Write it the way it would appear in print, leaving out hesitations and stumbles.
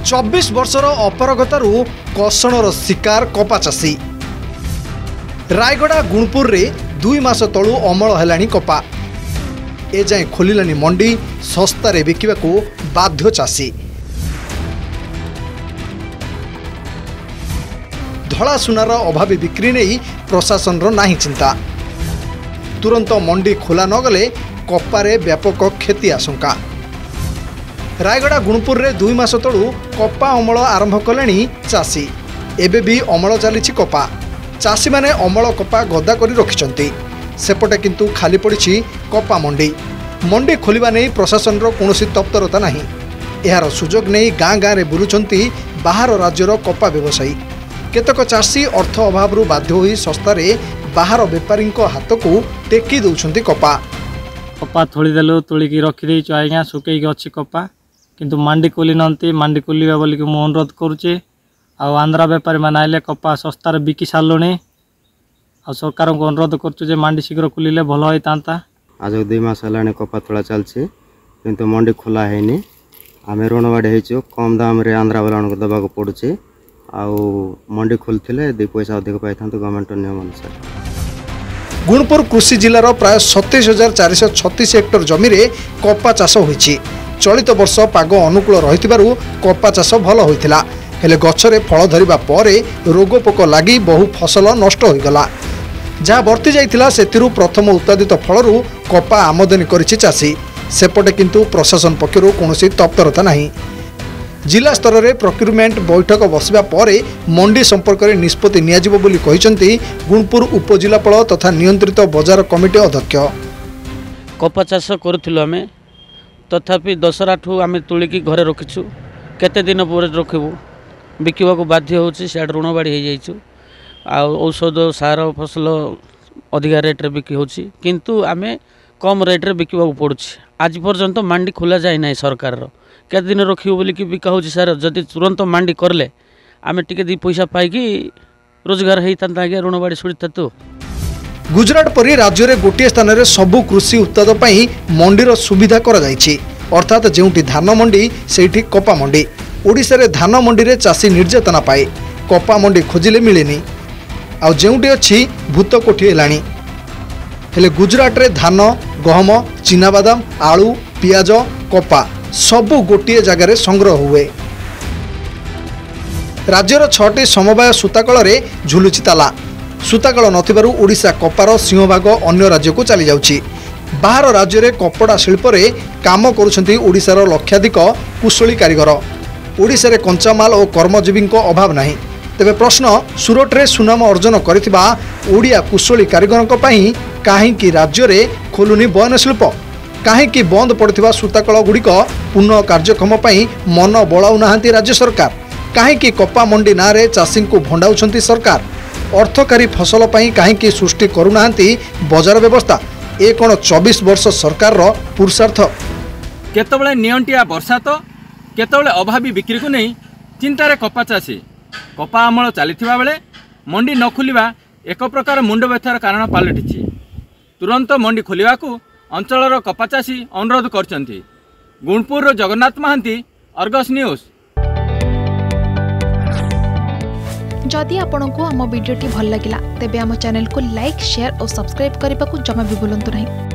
24 वर्षर अपरगतारू कषणर शिकार कपा चाषी। रायगड़ा गुणपुर रे 2 मास तलू अमल हेलानी कपा। ए जाए खोलिलानी मंडी, सस्तारे बिकिबाकू बाध्य चाषी। धला सुनार अभावी बिक्री नहीं प्रशासन रो नाही चिंता। तुरंत मंडी खोला न गले कपारे व्यापक क्षति आशंका। रायगड़ा गुणपुर रे 2 मास तलू कपा अमल आरंभ कलेनी चाषी। एबे भी अमल चलीछि कपा। चाषी माने अमल कपा गदा करी रखिछंती। सेपटे किंतु खाली पड़िछि कपा मंडी। मंडी खोलिबा नै प्रशासन रो कोनोसी तत्परता नाही। एहार सुजोग नै गाँ गाँ रे बुलुछंती बाहर राज्यर कपा व्यवसायी। केतक चाषी अर्थ अभाव बाध्य होई सस्तारे बाहर बेपारी हाथ को टेकी दौरान कपा। कपा थोड़ी देलु तोलिकी रखी आज्ञा सुकई अच्छी कपा, किंतु मंडी खोली नांती। मंडी खोलिबा बोलिक मु अनुरोध करुचे। आंध्रा बेपारी मैंने आइले कपा सस्तार बिकी सारे। आ सरकार को अनुरोध करुचे मंडी शीघ्र खोलिले भल होता। आज 2 मास है कपा तोड़ा चलती, किंतु मंडी खोला है। आम ऋणवाड़ी हो कम दाम रे आंध्रा वाला दबा पड़ुचे। मंडी खोलते 2 पैसा अधिक पाई था गवर्नमेंट नियम अनुसार। गुणपुर कृषि जिलार प्राय 27,436 हेक्टर जमी रे कपा चाष होईछि। चलित वर्ष पाग अनुकूल रहितिबारु कपा चाष भल होइथिला। हेले गछरे फल धरिबा परे रोगपोक लागि बहु फसल नष्ट होइगला। जहाँ वर्ती जाइथिला सेतिरु प्रथम उत्पादित फलरू कपा आमदानी करिछि चाषी। सेपटे किंतु प्रशासन पक्षरु कोनोसी तत्परता नाही। जिला स्तर में प्रोक्यूरमेंट बैठक बसवा पर मंडी संपर्क में निष्पत्ति नियाजिबो बोली कहिसंती गुणपुर उपजिलापाल तथा नियंत्रित बजार कमिटी अध्यक्ष। कपा चाष करूथिलु आमे, तथापि दशरा ठू आमे तुलिकी घरे रखिछु। केते दिन पर रखिबु, बिकिबाकू बाध्य होछि। सियाड ऋणवाड़ी हो जाइछु। आ औषध सार फसल अधिका रेट रे बिकी होछि, किंतु आमे कम रेट रे बिकिबाकू पड़ुछि। आज पर्यंत मंडी खोला जाय नै सरकार रो। के दिन रखियो बोली कि बिका होछि सार। जदि तुरंत मंडी करले आमे टिके 2 पैसा पाइकी रोजगार हेइतांता आगे ऋणवाड़ी सुड़िता। तो गुजरात परी राज्य रे गोटे स्थान रे सबु कृषि उत्पाद पई मंडीर सुविधा करा जायछि। अर्थात जेउटी धान मंडी सेठी कपा मंडी। ओडिसा रे धान मंडी रे चाषी निर्यातना पाए, कपा मंडी खोजिले मिलेनी। आ जेउटी अछि भूत कोठी हेलानी। हेले गुजरात रे धान, गहम, चीनाबादाम, आलू, पियाज, कपा सबु गोटे जगार संग्रह हुए। राज्यर 6टी समवाय सूताकल रे झुलुची ताला। सूताकल नथिबारु ओडिशा कपार सिंहभाग अन्य राज्य को चली जाउची। बाहर राज्य रे कपड़ा शिल्प रे काम करुछंती ओडिशार लक्षाधिक कुशली कारीगर। ओडिशा रे कंचामाल और कर्मजीवी अभाव नाही। तेबे प्रश्न, सूरत रे सुनाम अर्जन करिथिबा ओडिया कुशली कारीगरन पई काहेकि राज्य रे खोलुनी बयन शिल्प? काहेकि बंद पड़थिबा सूताकल गुड़िक पुनः कार्यक्रम पई मन बळाउ नाहांती राज्य सरकार? काहेकि कपा मंडी नारे चाषी को भंडाउछंती सरकार? अर्थकारी फसल पई काहेकि सृष्टि करू नाहांती बजार व्यवस्था? ए कोन 24 वर्ष सरकार रो पुरुषार्थ? केतबळे नियंटिया वर्षा तो केतबळे अभावी बिक्री को नहीं चिंतारे कपा चाषी। कपा अमल चलीथिबा बेले मंडी न खोलिबा एक प्रकार मुंड व्यथार कारण पलटिछि। तुरंत मंडी खोलिबाकू अंचलर कपा चाषी अनुरोध करछंती। Gunupur Jagannath Mahanty, Argus news. जदि आपंक आम भिडी भल लगा तेब आम चैनल को लाइक, शेयर और सब्सक्राइब करने को जमा भी भूलु नहीं।